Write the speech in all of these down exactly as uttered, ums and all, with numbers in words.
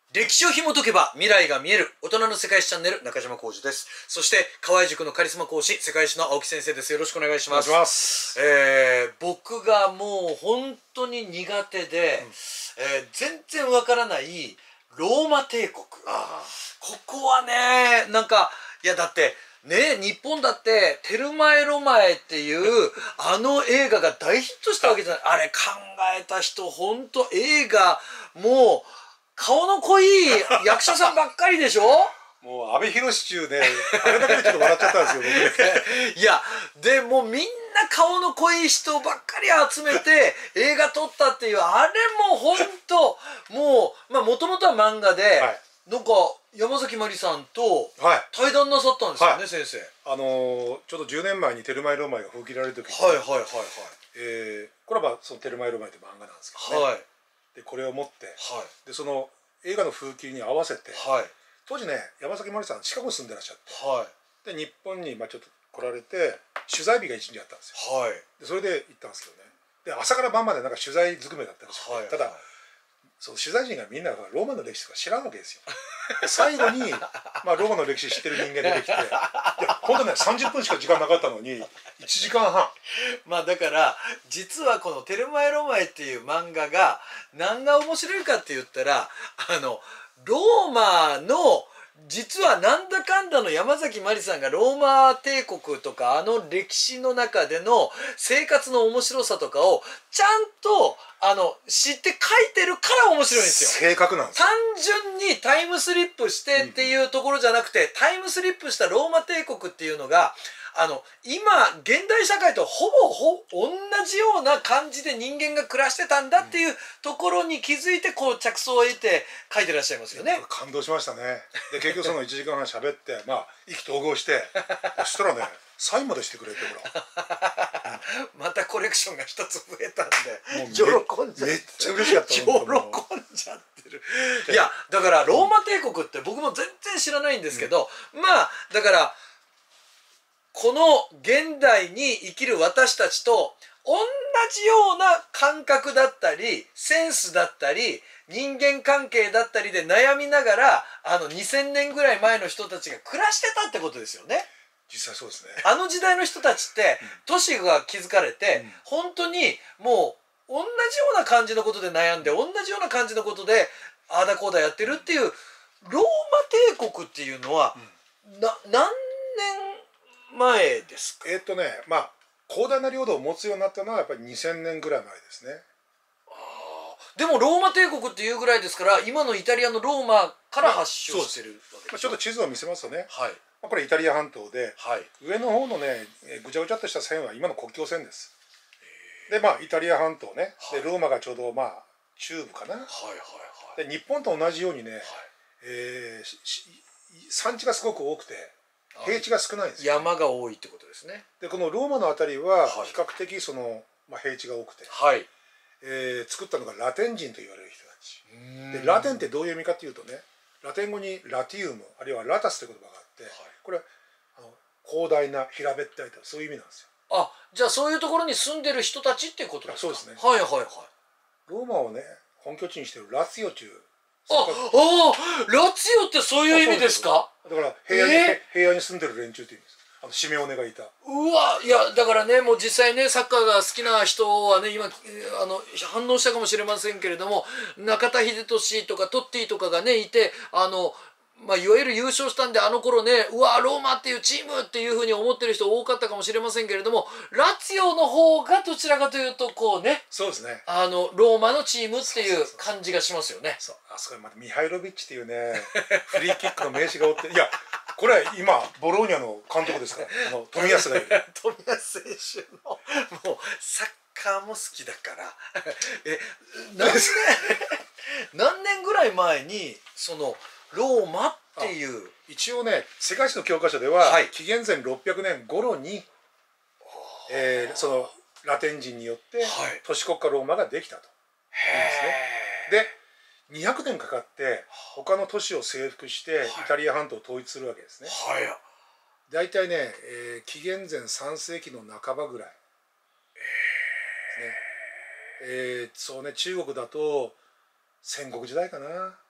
歴史を紐解けば未来が見える大人の世界史チャンネル、中島浩二です。そして河合塾のカリスマ講師、世界史の青木先生です。よろしくお願いします。 お願いします。 えー、僕がもう本当に苦手で、うん、えー、全然わからないローマ帝国。あここはね、なんかいやだってね、日本だってテルマエ・ロマエっていうあの映画が大ヒットしたわけじゃない。あれ考えた人本当映画もう顔の濃い役者さんばっかりでしょ。 もう阿部寛中ね、あれだけでちょっと笑っちゃったんですよ僕ね。 いやでもうみんな顔の濃い人ばっかり集めて映画撮ったっていう、あれもほんともうまあもともとは漫画で、はい、なんか山崎まりさんと対談なさったんですよね、はい、先生。 あのー、ちょうどじゅうねんまえにテルマエ・ロマエが封切られる時に、 はいはいはいはい、 えー、これはそのテルマエ・ロマエって漫画なんですけどね、はい、でこれを持って、はい、でその映画の封切りに合わせて、はい、当時ね山崎まりさんシカゴに住んでらっしゃって、はい、で日本にまあちょっと来られて取材日がいちにちあったんですよ、はい、でそれで行ったんですけどね、で朝から晩までなんか取材ずくめだったんですよ、はい、ただ、はい、その取材陣がみんながローマの歴史とか知らんわけですよ。最後に、まあ、ローマの歴史知ってる人間出てきて、いや本当ねさんじゅっぷんしか時間なかったのにいちじかんはん。 まあだから実はこの「テルマエ・ロマエ」っていう漫画が何が面白いかって言ったら、あのローマの実はなんだかんだの山崎まりさんがローマ帝国とかあの歴史の中での生活の面白さとかをちゃんとあの知って書いてるから面白いんですよ。 正確なんですよ。 単純にタイムスリップしてっていうところじゃなくて、タイムスリップしたローマ帝国っていうのがあの今現代社会とほぼほ同じような感じで人間が暮らしてたんだっていうところに気づいてこう着想を得て書いてらっしゃいますよね。 感動しましたね。で結局そのいちじかんはん喋ってまあ意気投合してそしたらねサインまでしてくれて、ほら、 うん、またコレクションが一つ増えたんで喜んじゃってめっちゃ嬉しかった。 喜んじゃってる。いやだからローマ帝国って僕も全然知らないんですけど、うん、まあだからこの現代に生きる私たちと同じような感覚だったりセンスだったり人間関係だったりで悩みながらあのにせんねんぐらい前の人たちが暮らしてたってことですよね。 実際そうですね。 あの時代の人たちって都市が築かれて、うん、本当にもう同じような感じのことで悩んで同じような感じのことでああだこうだやってるっていうローマ帝国っていうのは、うん、な何年前ですか？ えっとねまあ広大な領土を持つようになったのはやっぱりにせんねんぐらい前ですね。 あでもローマ帝国っていうぐらいですから今のイタリアのローマから発祥してるわけです。 ちょっと地図を見せますとね、 はい、 これイタリア半島で、はい、上の方のねぐちゃぐちゃっとした線は今の国境線です。でまあイタリア半島ね、はい、でローマがちょうどまあ中部かな、はいはいはい、で日本と同じようにね、はい、えー、山地がすごく多くて平地が少ないんですよ、 ね、山が多いってことですね。 でこのローマの辺りは比較的その、まあ、平地が多くて、はい、えー、作ったのがラテン人と言われる人たちで、ラテンってどういう意味かっていうとね、ラテン語にラティウムあるいはラタスという言葉があって、はい、これはあの広大な平べったいとそういう意味なんですよ。 あ、じゃあそういうところに住んでる人たちっていうことですか？ そうですね。 はいはいはい。 ローマをね本拠地にしているラツィオ中、 ああラツィオってそういう意味ですか？ だから平野に、えー、平野に住んでる連中って意味です。あのシメオネがいた。 うわいやだからねもう実際ねサッカーが好きな人はね今あの反応したかもしれませんけれども、中田英寿とかトッティとかがねいてあのまあ、いわゆる優勝したんであの頃ねうわローマっていうチームっていうふうに思ってる人多かったかもしれませんけれども、ラツィオの方がどちらかというとこうね、 そうですね、 あのローマのチームっていう感じがしますよね。 そうあそこにまたミハイロビッチっていうねフリーキックの名手がおっていやこれは今ボローニャの監督ですからあの冨安がいる冨安選手のもうサッカーも好きだからえ何年何年ぐらい前にそのローマっていう一応ね世界史の教科書では、はい、紀元前ろっぴゃくねん頃に、えー、そのラテン人によって、はい、都市国家ローマができたというんですね。でにひゃくねんかかって他の都市を征服して、はい、イタリア半島を統一するわけですね。はい、だいたいね、えー、紀元前さんせいきの半ばぐらいですね。えー、そうね中国だと戦国時代かな。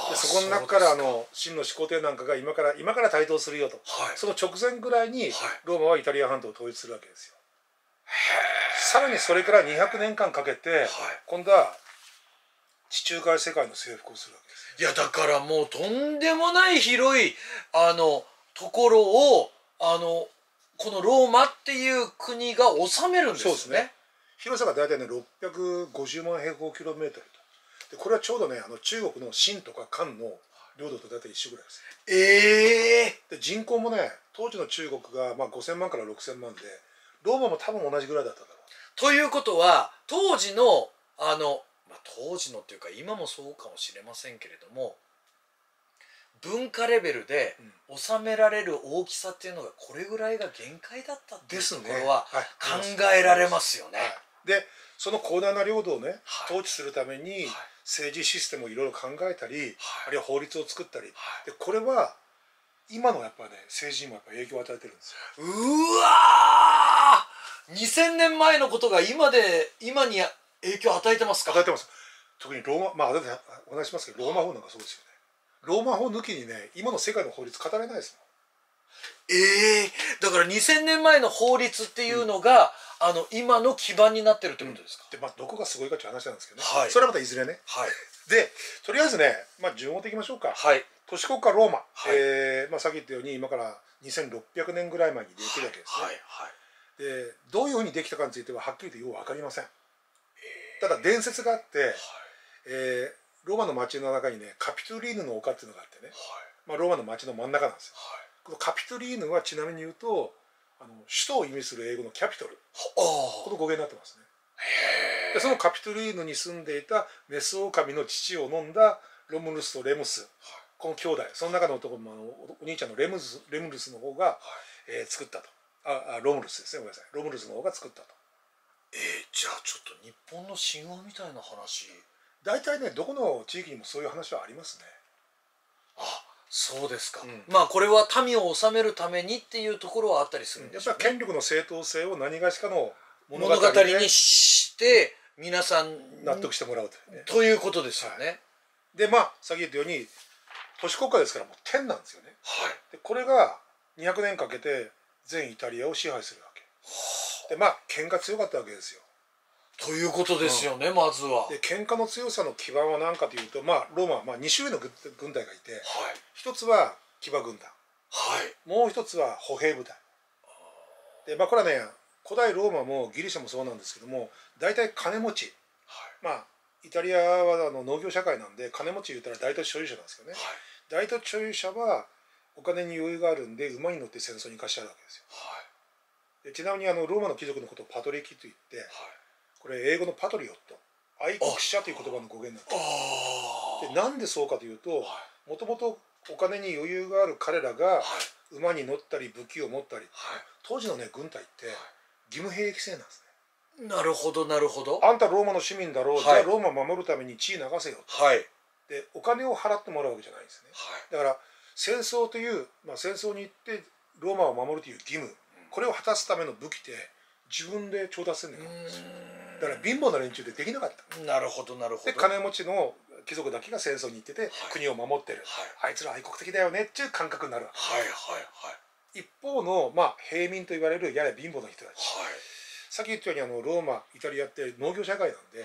でそこの中からあの秦の始皇帝なんかが今から今から台頭するよと、はい、その直前ぐらいにローマはイタリア半島を統一するわけですよ。さらにそれからにひゃくねんかんかけて、はい、今度は地中海世界の征服をするわけです。 いやだからもうとんでもない広いあのところをあのこのローマっていう国が治めるんですよね。そうですね。 広さが大体ねろっぴゃくごじゅうまん平方キロメートルと。でこれはちょうどねあの中国の秦とか漢の領土と大体一緒ぐらいです。ええー、で人口もね当時の中国がまあごせんまんからろくせんまんでローマも多分同じぐらいだっただろう。 ということは当時のあの、まあ、当時のっていうか今もそうかもしれませんけれども文化レベルで収められる大きさっていうのがこれぐらいが限界だったっていうところは考えられますよね。 でその広大な領土をね、はい、統治するために政治システムをいろいろ考えたり、はい、あるいは法律を作ったり、はい、でこれは今のやっぱね政治にもやっぱ影響を与えてるんですよ。 うわーにせんねんまえのことが今で今に影響を与えてますか？ 与えてます。特にローマまあお話しますけどローマ法なんかそうですよね。ローマ法抜きにね今の世界の法律語れないですもん。 ええー、だからにせんねんまえの法律っていうのが、うん、あの今の基盤になってるってことですか？ うん、でまあどこがすごいかっていう話なんですけどね、はい、それはまたいずれね、はい、でとりあえずね、まあ、順を追っていきましょうか。はい、都市国家ローマ、はい、えーまあ、さっき言ったように今からにせんろっぴゃくねんぐらい前にできるわけですね。はいはいはい、でどういうふうにできたかについてははっきりとよく分かりません。ただ伝説があって、はい、えーローマの町の中にねカピトリーヌの丘っていうのがあってね、はいまあ、ローマの町の真ん中なんですよ。はい、このカピトリーヌはちなみに言うとあの首都を意味する英語のキャピトル、この語源になってますね。でそのカピトリーヌに住んでいたメスオオカミの父を飲んだロムルスとレムス、はい、この兄弟その中の男のお兄ちゃんのレムスレムルスの方が、はいえー、作ったと。ああロムルスですねごめんなさいロムルスの方が作ったと。 えー、じゃあちょっと日本の神話みたいな話。 大体ねどこの地域にもそういう話はありますね。 あ、そうですか。うん、まあこれは民を治めるためにっていうところはあったりするんですよね。 やっぱり権力の正当性を何がしかの物語にして皆さん納得してもらうというね。 ということですよね。はい、 でまあ先言ったように都市国家ですからもう天なんですよね。はい、でこれがにひゃくねんかけて全イタリアを支配するわけ。でまあ喧嘩強かったわけですよ。 ということですよね、うん、まずは。 で喧嘩の強さの基盤は何かというと、まあ、ローマはまあに種類の軍隊がいて、はい、一つは騎馬軍団、はい、もう一つは歩兵部隊で、まあ、これはね古代ローマもギリシャもそうなんですけども大体金持ち、はい、まあイタリアはあの農業社会なんで金持ち言ったら大土地所有者なんですよね。はい、大土地所有者はお金に余裕があるんで馬に乗って戦争に行かしてあるわけですよ。はい、でちなみにあのローマの貴族のことをパトリキと言って、はいこれ英語のパトリオット愛国者という言葉の語源なんです。でなんでそうかというともともとお金に余裕がある彼らが馬に乗ったり武器を持ったり、はい、当時のね軍隊って義務兵役制なんですね。なるほどなるほど。 あんたローマの市民だろう、はい、じゃあローマを守るために血流せよ、はい、でお金を払ってもらうわけじゃないんですね。はい、だから戦争という、まあ、戦争に行ってローマを守るという義務、これを果たすための武器って自分で調達するんだよ。だから貧乏な連中でできなかった。 なるほどなるほど。 で金持ちの貴族だけが戦争に行ってて、はい、国を守ってる、はい、あいつら愛国的だよねっていう感覚になるわけ。はいはいはい、一方の、まあ、平民と言われるやや貧乏な人たち、はい、さっき言ったようにあのローマイタリアって農業社会なんで、はい、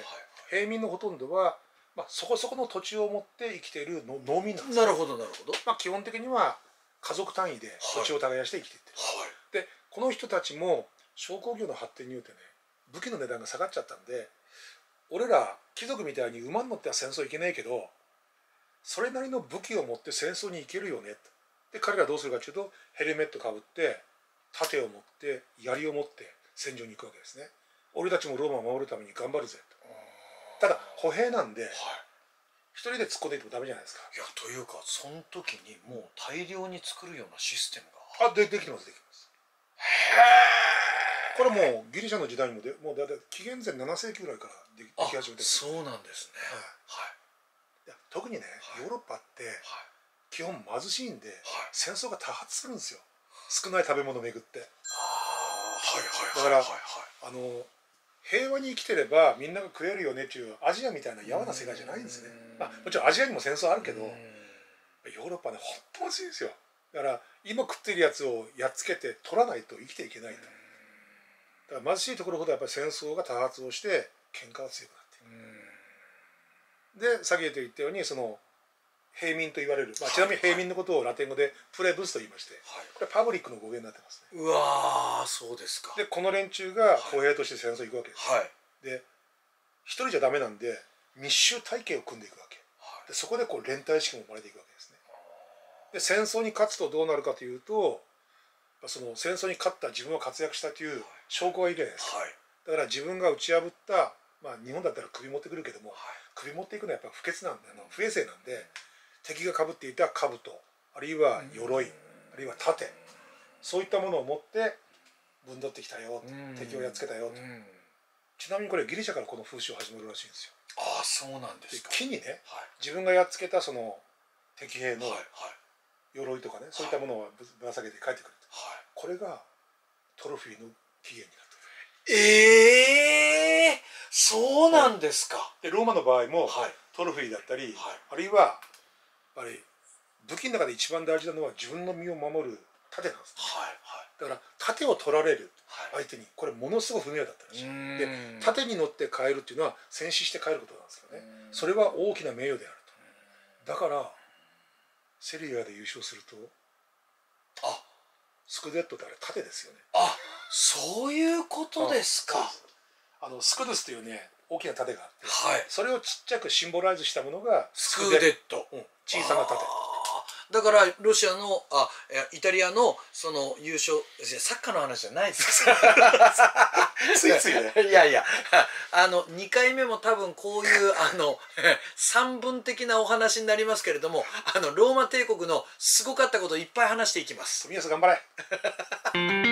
平民のほとんどは、まあ、そこそこの土地を持って生きているの農民なんです、ね。 なるほどなるほど。 まあ、基本的には家族単位で土地を耕して生きていってる。はい、でこの人たちも商工業の発展によってね武器の値段が下がっちゃったんで俺ら貴族みたいに馬に乗っては戦争行けないけどそれなりの武器を持って戦争に行けるよねで彼らどうするかというとヘルメットかぶって盾を持って槍を持って戦場に行くわけですね。俺たちもローマを守るために頑張るぜと。ただ歩兵なんで、はい、一人で突っ込んでいってもダメじゃないですか。 いやというかその時にもう大量に作るようなシステムがあでできてますできてます。へーこれもうギリシャの時代にもでもうだいたい紀元前ななせいきぐらいからでき始めてる。 そうなんですね。 はい、はい、いや特にね、はい、ヨーロッパって基本貧しいんで、はい、戦争が多発するんですよ。少ない食べ物をめぐって。だからあの平和に生きてればみんなが食えるよねっていうアジアみたいなやわな世界じゃないんですね。まあ、もちろんアジアにも戦争あるけどヨーロッパね本当に強いんですよ。だから今食ってるやつをやっつけて取らないと生きていけないと。だから貧しいところほどやっぱり戦争が多発をして喧嘩が強くなっていく。で先ほど言ったようにその平民と言われる、まあ、ちなみに平民のことをラテン語でプレブスと言いまして、はい、これパブリックの語源になってますね。 うわー、そうですか。 でこの連中が歩兵として戦争行くわけです、はい、で一人じゃダメなんで密集体系を組んでいくわけ、はい、でそこでこう連帯意識も生まれていくわけですね。で戦争に勝つとどうなるかというと、その戦争に勝った自分は活躍したという証拠がいるじゃないですか、はい、だから自分が打ち破った、まあ、日本だったら首持ってくるけども、はい、首持っていくのはやっぱ不潔なんで、あの不衛生なんで、敵がかぶっていた兜、あるいは鎧、あるいは盾、そういったものを持って分取ってきたよ、敵をやっつけたよと。ちなみにこれギリシャからこの風習始まるらしいんですよ。 ああ、そうなんですか。 木にね、はい、自分がやっつけたその敵兵の鎧とかね、そういったものをぶら下げて帰ってくると、はい、これがトロフィーの起源になってる。 ええー、そうなんですか。 はい、でローマの場合も、はい、トロフィーだったり、はい、あるいはやっぱり武器の中で一番大事なのは自分の身を守る盾なんですね。はいはい、だから盾を取られる相手にこれものすごく不名誉だったらしい。で盾に乗って帰るっていうのは戦死して帰ることなんですけどね、それは大きな名誉であると。だからセリアで優勝すると、あ、スクデットってあれ盾ですよね。 あ、そういうことですか。 あのスクドゥスというね大きな盾があって、はい、それをちっちゃくシンボライズしたものがスクデット、 うん、小さな盾。 だからロシアのあイタリアのその優勝、サッカーの話じゃないですついついね。 いやいや、あのにかいめも多分こういうあの三分的なお話になりますけれども、あのローマ帝国のすごかったことをいっぱい話していきます。 富安頑張れ。